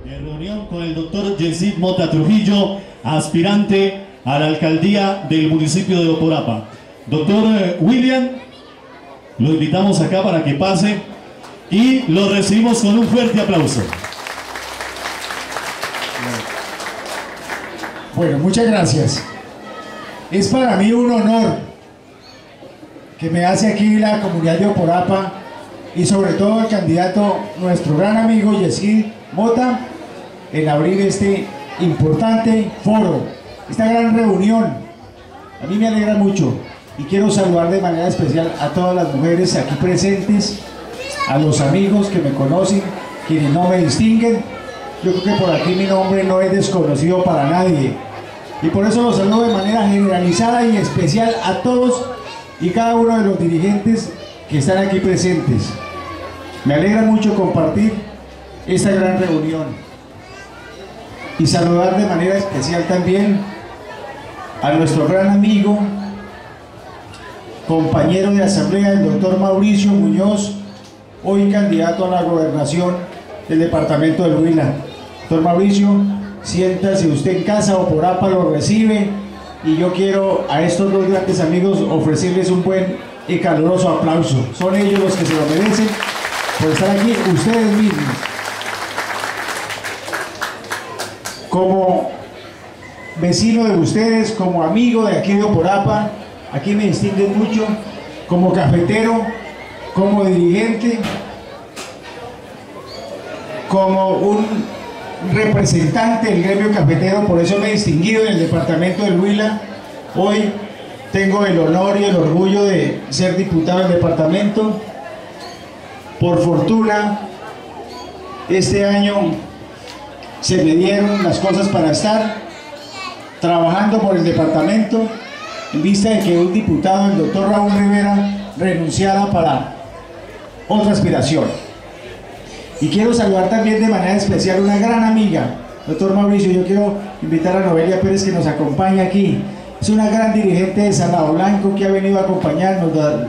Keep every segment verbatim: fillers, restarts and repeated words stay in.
En reunión con el doctor Yesid Mota Trujillo, aspirante a la alcaldía del municipio de Oporapa. Doctor William, lo invitamos acá para que pase y lo recibimos con un fuerte aplauso. Bueno, muchas gracias. Es para mí un honor que me hace aquí la comunidad de Oporapa y sobre todo el candidato, nuestro gran amigo Yesid Mota, en abrir este importante foro, esta gran reunión. A mí me alegra mucho y quiero saludar de manera especial a todas las mujeres aquí presentes, a los amigos que me conocen, quienes no me distinguen. Yo creo que por aquí mi nombre no es desconocido para nadie y por eso los saludo de manera generalizada y especial a todos y cada uno de los dirigentes que están aquí presentes. Me alegra mucho compartir esta gran reunión y saludar de manera especial también a nuestro gran amigo, compañero de asamblea, el doctor Mauricio Muñoz, hoy candidato a la gobernación del departamento del Huila. Doctor Mauricio, siéntase usted en casa, Oporapa lo recibe y yo quiero a estos dos grandes amigos ofrecerles un buen y caluroso aplauso. Son ellos los que se lo merecen por estar aquí, ustedes mismos. Como vecino de ustedes, como amigo de aquí de Oporapa, aquí me distinguen mucho, como cafetero, como dirigente, como un representante del gremio cafetero, por eso me he distinguido en el departamento del Huila. Hoy tengo el honor y el orgullo de ser diputado del departamento. Por fortuna, este año se me dieron las cosas para estar trabajando por el departamento en vista de que un diputado, el doctor Raúl Rivera, renunciara para otra aspiración. Y quiero saludar también de manera especial a una gran amiga, doctor Mauricio. Yo quiero invitar a Noelia Pérez que nos acompaña aquí. Es una gran dirigente de Salado Blanco que ha venido a acompañarnos.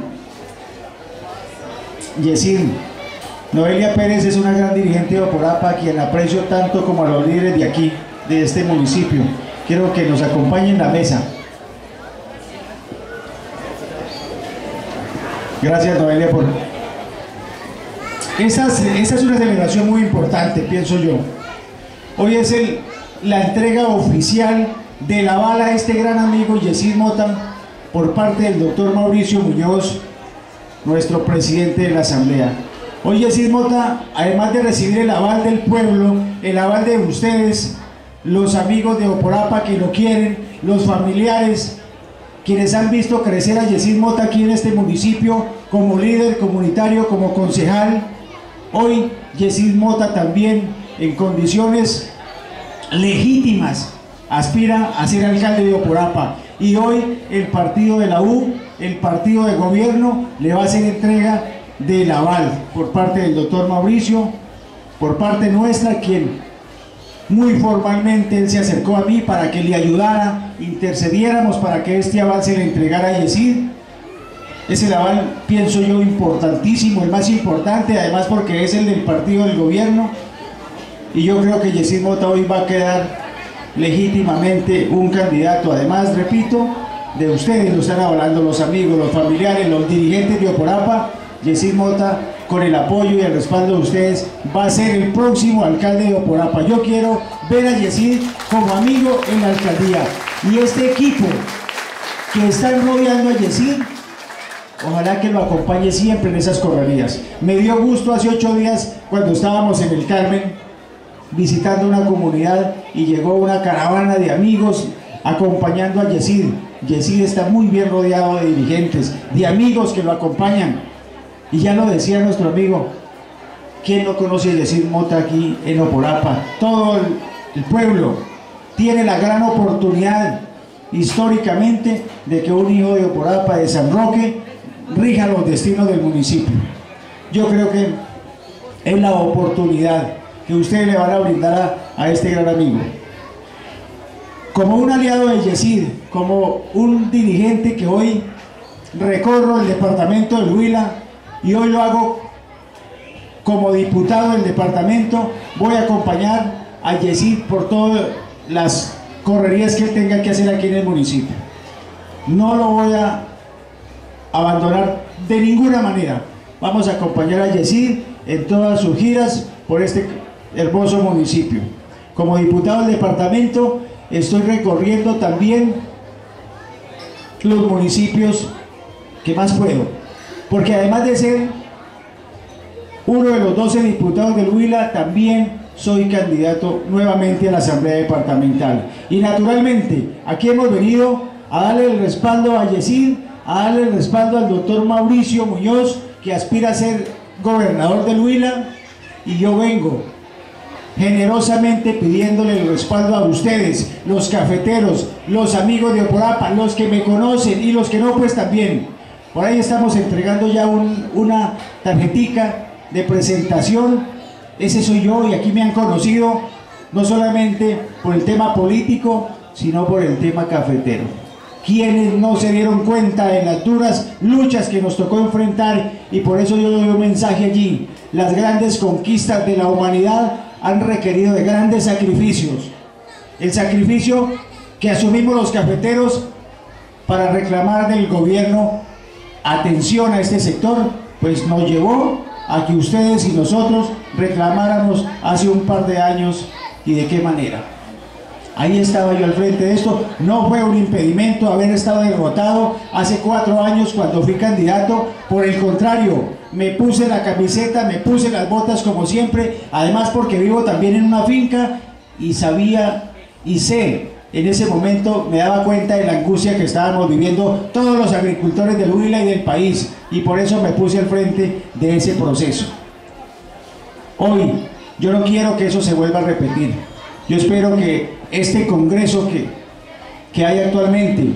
Yesid, Noelia Pérez es una gran dirigente de Oporapa, a quien aprecio tanto como a los líderes de aquí, de este municipio. Quiero que nos acompañe en la mesa. Gracias, Noelia, por... Esta es una celebración muy importante, pienso yo. Hoy es el, la entrega oficial de la bala a este gran amigo Yesid Mota por parte del doctor Mauricio Muñoz, nuestro presidente de la Asamblea. Hoy Yesid Mota, además de recibir el aval del pueblo, el aval de ustedes, los amigos de Oporapa que lo quieren, los familiares, quienes han visto crecer a Yesid Mota aquí en este municipio como líder comunitario, como concejal. Hoy Yesid Mota también en condiciones legítimas aspira a ser alcalde de Oporapa y hoy el partido de la U, el partido de gobierno, le va a hacer entrega del aval por parte del doctor Mauricio, por parte nuestra, quien muy formalmente él se acercó a mí para que le ayudara, intercediéramos para que este aval se le entregara a Yesid. Es el aval, pienso yo, importantísimo, el más importante, además porque es el del partido del gobierno, y yo creo que Yesid Mota hoy va a quedar legítimamente un candidato, además, repito, de ustedes, lo están avalando los amigos, los familiares, los dirigentes de Oporapa. Yesid Mota, con el apoyo y el respaldo de ustedes, va a ser el próximo alcalde de Oporapa. Yo quiero ver a Yesid como amigo en la alcaldía, y este equipo que está rodeando a Yesid, ojalá que lo acompañe siempre en esas correrías. Me dio gusto hace ocho días cuando estábamos en el Carmen visitando una comunidad y llegó una caravana de amigos acompañando a Yesid. Yesid está muy bien rodeado de dirigentes, de amigos que lo acompañan. Y ya lo decía nuestro amigo, ¿quién no conoce a Yesid Mota aquí en Oporapa? Todo el, el pueblo tiene la gran oportunidad históricamente de que un hijo de Oporapa, de San Roque, rija los destinos del municipio. Yo creo que es la oportunidad que ustedes le van a brindar a, a este gran amigo. Como un aliado de Yesid, como un dirigente que hoy recorro el departamento del Huila y hoy lo hago como diputado del departamento, voy a acompañar a Yesid por todas las correrías que él tenga que hacer aquí en el municipio. No lo voy a abandonar de ninguna manera. Vamos a acompañar a Yesid en todas sus giras por este hermoso municipio. Como diputado del departamento estoy recorriendo también los municipios que más puedo, porque además de ser uno de los doce diputados del Huila, también soy candidato nuevamente a la Asamblea Departamental. Y naturalmente, aquí hemos venido a darle el respaldo a Yesid, a darle el respaldo al doctor Mauricio Muñoz, que aspira a ser gobernador del Huila, y yo vengo generosamente pidiéndole el respaldo a ustedes, los cafeteros, los amigos de Oporapa, los que me conocen y los que no, pues también. Por ahí estamos entregando ya un, una tarjetica de presentación. Ese soy yo, y aquí me han conocido no solamente por el tema político, sino por el tema cafetero. Quienes no se dieron cuenta de las duras luchas que nos tocó enfrentar, y por eso yo doy un mensaje allí: las grandes conquistas de la humanidad han requerido de grandes sacrificios. El sacrificio que asumimos los cafeteros para reclamar del gobierno atención a este sector, pues nos llevó a que ustedes y nosotros reclamáramos hace un par de años. ¿Y de qué manera? Ahí estaba yo al frente de esto. No fue un impedimento haber estado derrotado hace cuatro años cuando fui candidato. Por el contrario, me puse la camiseta, me puse las botas como siempre, además porque vivo también en una finca y sabía y sé, en ese momento me daba cuenta de la angustia que estábamos viviendo todos los agricultores del Huila y del país, y por eso me puse al frente de ese proceso. Hoy yo no quiero que eso se vuelva a repetir. Yo espero que este congreso que, que hay actualmente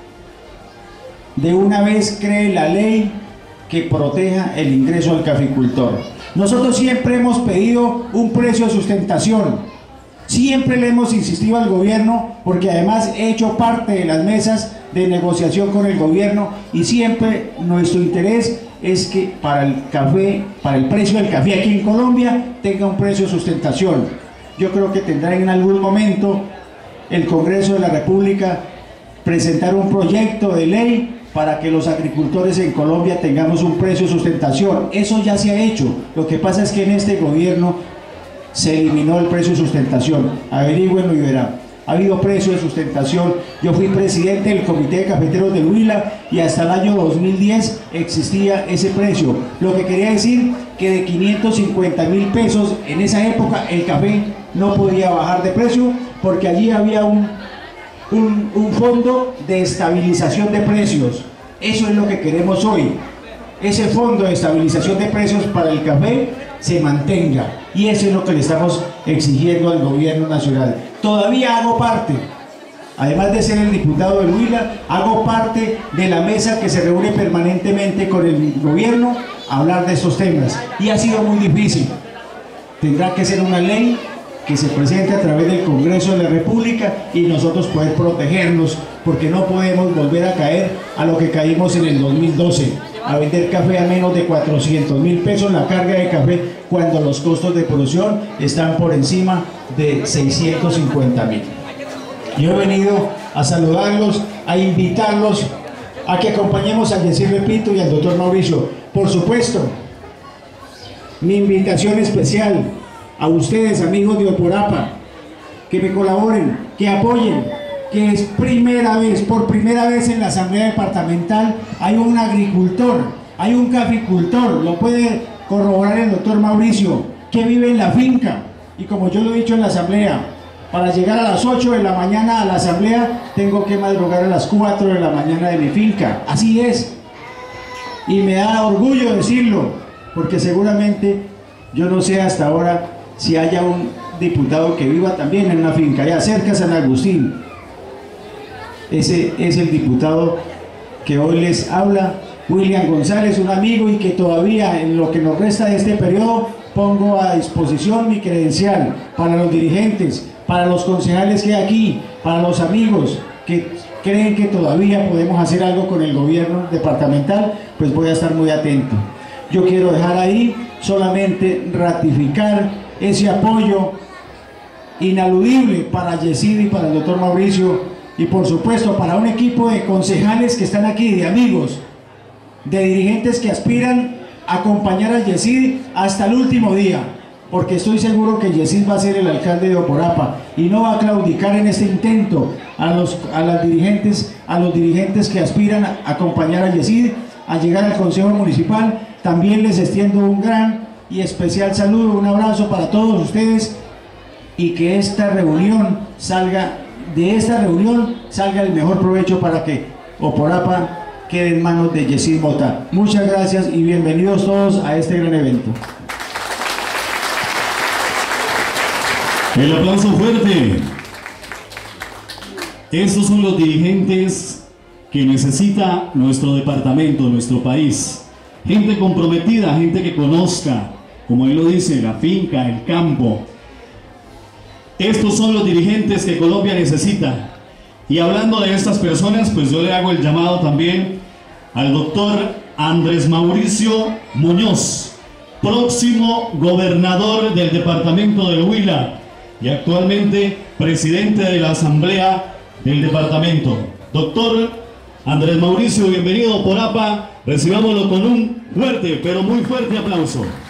de una vez cree la ley que proteja el ingreso al caficultor. Nosotros siempre hemos pedido un precio de sustentación, siempre le hemos insistido al gobierno, porque además he hecho parte de las mesas de negociación con el gobierno, y siempre nuestro interés es que para el café, para el precio del café aquí en Colombia, tenga un precio de sustentación. Yo creo que tendrá en algún momento el Congreso de la República presentar un proyecto de ley para que los agricultores en Colombia tengamos un precio de sustentación. Eso ya se ha hecho. Lo que pasa es que en este gobierno se eliminó el precio de sustentación. Averígüenlo y verán. Ha habido precio de sustentación. Yo fui presidente del Comité de Cafeteros del Huila y hasta el año dos mil diez existía ese precio. Lo que quería decir que de quinientos cincuenta mil pesos en esa época el café no podía bajar de precio, porque allí había un, un, un fondo de estabilización de precios. Eso es lo que queremos hoy. Ese fondo de estabilización de precios para el café se mantenga, y eso es lo que le estamos exigiendo al gobierno nacional. Todavía hago parte, además de ser el diputado del Huila, hago parte de la mesa que se reúne permanentemente con el gobierno a hablar de estos temas, y ha sido muy difícil. Tendrá que ser una ley que se presente a través del Congreso de la República y nosotros poder protegernos, porque no podemos volver a caer a lo que caímos en el dos mil doce, a vender café a menos de cuatrocientos mil pesos la carga de café, cuando los costos de producción están por encima de seiscientos cincuenta mil. Yo he venido a saludarlos, a invitarlos a que acompañemos a Yesid, repito, y al doctor Mauricio. Por supuesto, mi invitación especial a ustedes, amigos de Oporapa, que me colaboren, que apoyen, que es primera vez, por primera vez en la Asamblea Departamental hay un agricultor, hay un caficultor, lo puede corroborar el doctor Mauricio, que vive en la finca, y como yo lo he dicho en la Asamblea, para llegar a las ocho de la mañana a la Asamblea tengo que madrugar a las cuatro de la mañana de mi finca. Así es, y me da orgullo decirlo, porque seguramente yo no sé hasta ahora si haya un diputado que viva también en una finca allá cerca de San Agustín. Ese es el diputado que hoy les habla, William González, un amigo, y que todavía en lo que nos resta de este periodo pongo a disposición mi credencial para los dirigentes, para los concejales que hay aquí, para los amigos que creen que todavía podemos hacer algo con el gobierno departamental. Pues voy a estar muy atento. Yo quiero dejar ahí solamente ratificar ese apoyo inaludible para Yesid y para el doctor Mauricio, y por supuesto para un equipo de concejales que están aquí, de amigos, de dirigentes que aspiran a acompañar a Yesid hasta el último día, porque estoy seguro que Yesid va a ser el alcalde de Oporapa y no va a claudicar en este intento a los, a las dirigentes, a los dirigentes que aspiran a acompañar a Yesid a llegar al Consejo Municipal. También les extiendo un gran y especial saludo, un abrazo para todos ustedes, y que esta reunión salga, de esta reunión salga el mejor provecho para que Oporapa quede en manos de Yesid Mota. Muchas gracias y bienvenidos todos a este gran evento. El aplauso fuerte. Estos son los dirigentes que necesita nuestro departamento, nuestro país. Gente comprometida, gente que conozca, como él lo dice, la finca, el campo. Estos son los dirigentes que Colombia necesita. Y hablando de estas personas, pues yo le hago el llamado también al doctor Andrés Mauricio Muñoz, próximo gobernador del departamento del Huila y actualmente presidente de la asamblea del departamento. Doctor Andrés Mauricio, bienvenido a Oporapa. Recibámoslo con un fuerte, pero muy fuerte aplauso.